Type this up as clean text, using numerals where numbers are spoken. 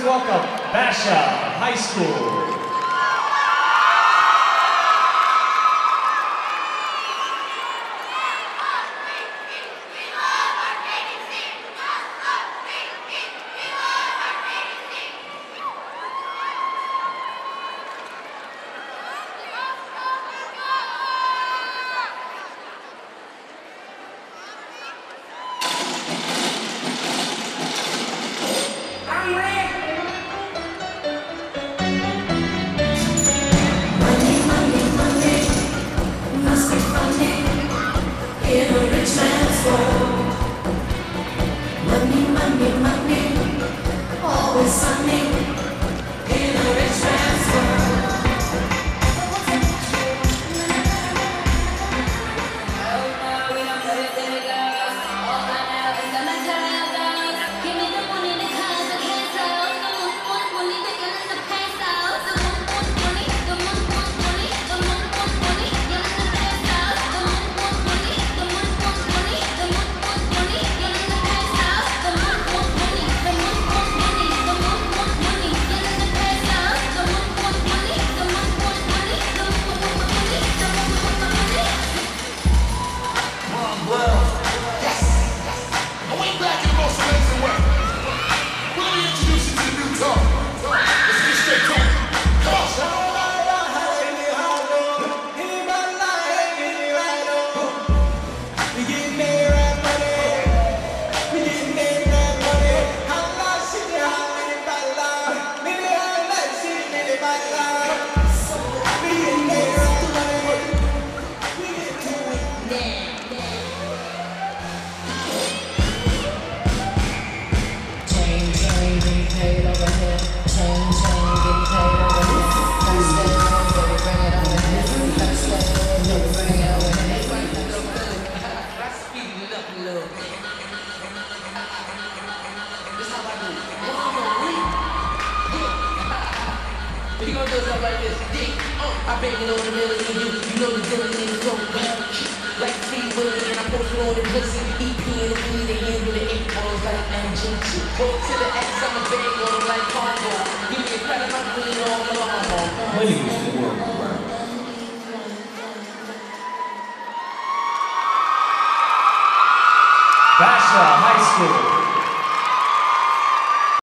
welcome Basha High School. You gon' do something like this. I bang it on the middle of you. You know the villain is so bad. Like free willing, and I post it on the pussy. EP and the B, they end with the 8 balls like MGT. Go to the X, I'm a bang on them like Congo. Give me a cut of my green on the long. Winning is the world around. Basha High School.